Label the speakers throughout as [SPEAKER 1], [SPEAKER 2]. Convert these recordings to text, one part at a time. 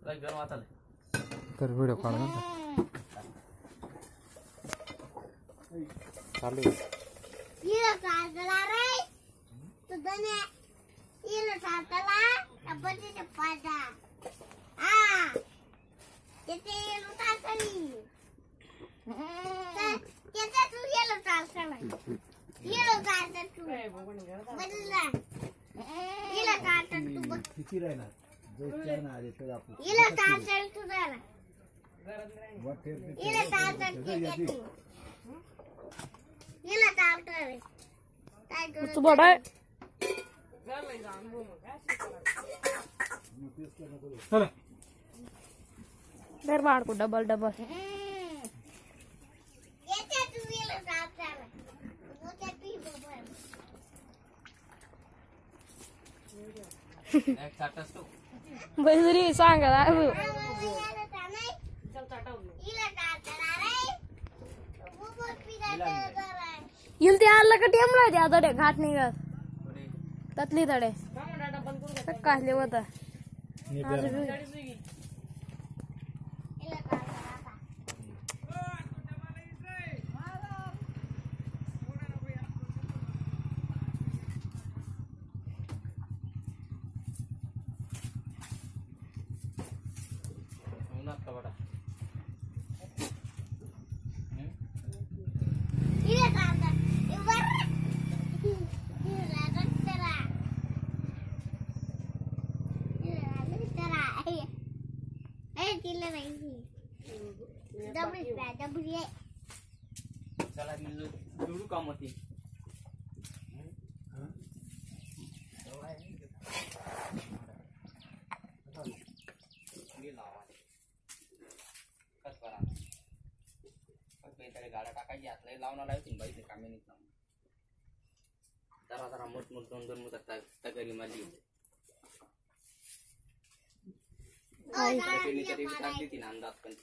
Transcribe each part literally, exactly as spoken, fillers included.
[SPEAKER 1] तर व्हिडिओ काढ ना चालू
[SPEAKER 2] ये काढला रे तुझं ने ये काढला आपण ते पाजा आ किती लुटा करी किती तू ये लुटा करी ये लुटा तू बदला ये लुटा तू
[SPEAKER 3] किती राहणार जो चायना आले तर आपण
[SPEAKER 2] ये लुटा तू जरा ये लुटा तू ये लुटा तू
[SPEAKER 4] बड़ा है
[SPEAKER 1] चल
[SPEAKER 4] दरबार को डबल डबल
[SPEAKER 2] ये क्या तू ये लगा कर वो क्या पी बोल
[SPEAKER 5] एक चाटस तो
[SPEAKER 4] बजरी सांग रहा है
[SPEAKER 2] ये लगा कर रे वो बहुत पी रहा है
[SPEAKER 4] इल्ती आला का टेमला द्या तडे घाट निघत ततली तडे कासले होता डबल डबल ये
[SPEAKER 5] चला मिळलो जोडू काम होती गाड्या टाकायची आतला लावणार आहे तुम्ही बाई कामे नाही जरा जरा मोठ मोठ दोन दोन मुदत तगरी मारली तीन अंदाज पण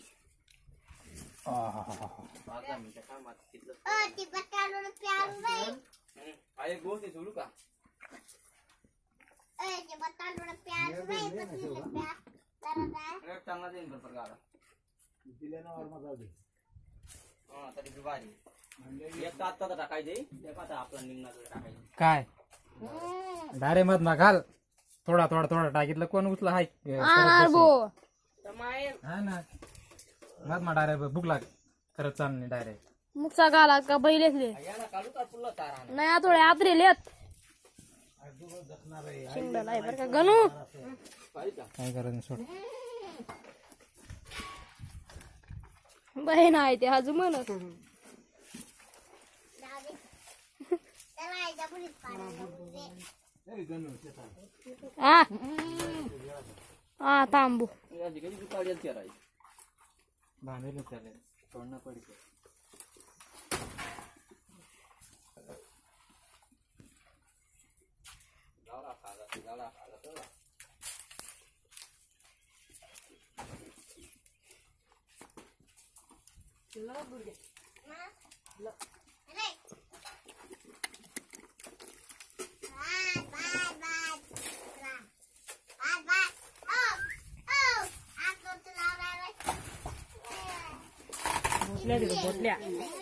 [SPEAKER 5] अरे गोष्ट सोडू का चांगला जाईल बरोबर गाडा हा तरी दुपारी एक आता तर टाकायचे आता आपला निघणार टाकायचे
[SPEAKER 1] काय डायरे मत ना घाल थोडा थोडा थोडा टाकीतलं कोण उचला हाय हा ना मत मा डायरेक्ट भूक लाग खरंच चालणे डायरेक्ट
[SPEAKER 4] मुखचा गाला का बैलेसले नाही थोडे आतरे लेत शिंगडा नाही बरं का गणू
[SPEAKER 1] काय करायचं सोड
[SPEAKER 4] बहीण आहे ते अजून म्हणत हा हा थांबू
[SPEAKER 1] बांधेल चालेल तोडणं पडते
[SPEAKER 4] बोटल्या बोटल्या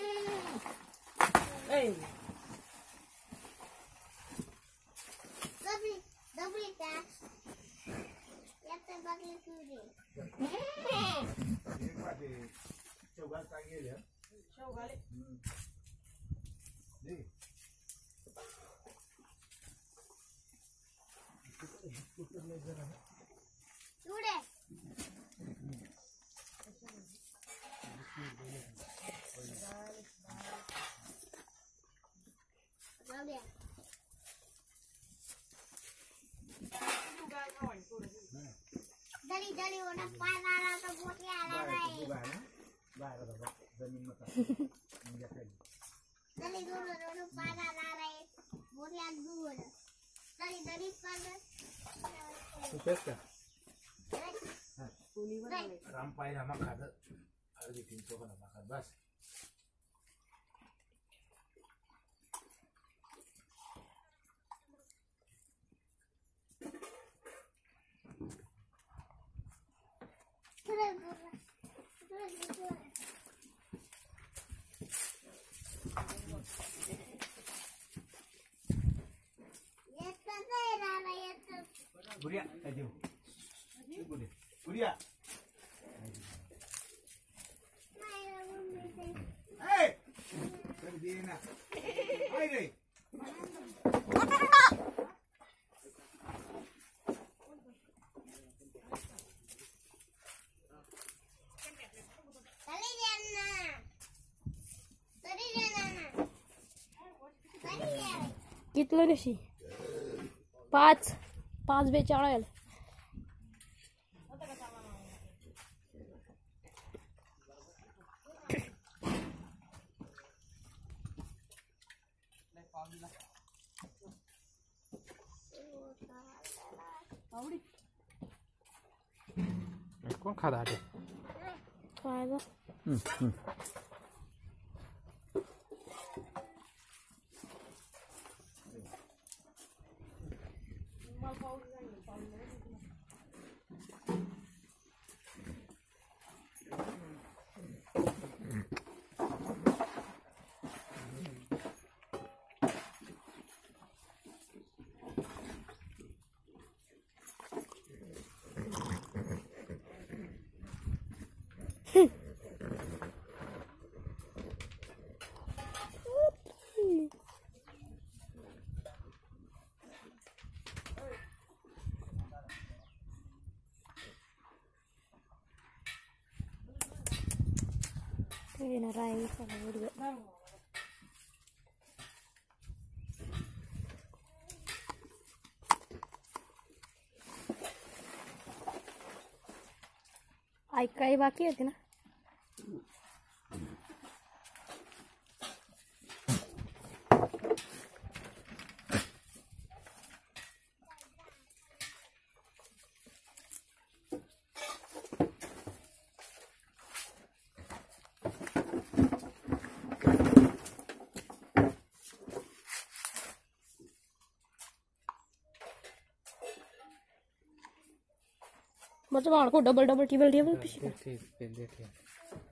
[SPEAKER 2] दली दली उन्हें पाना ला तो बोटी आला रहा है
[SPEAKER 3] बाहेर बाबा जमीन मत
[SPEAKER 2] दली दूर दूर पाना ला रहा है बोटी आग दूर दली दली पाना
[SPEAKER 3] तू तेच का राम पाहिला मग खात अर्धी तीन चौकाला खात बस Buria, ayo. Buria. Buria. Hey! Perdina. Hai deh.
[SPEAKER 4] कितलं ऋषी पाच पाच बेचाळीस
[SPEAKER 1] कोण खाता आहे
[SPEAKER 4] खायला Ini rai sama video. आई काही बाकी होती ना मतलब को डबल डबल टेबल टेबल
[SPEAKER 1] ठीक ठीक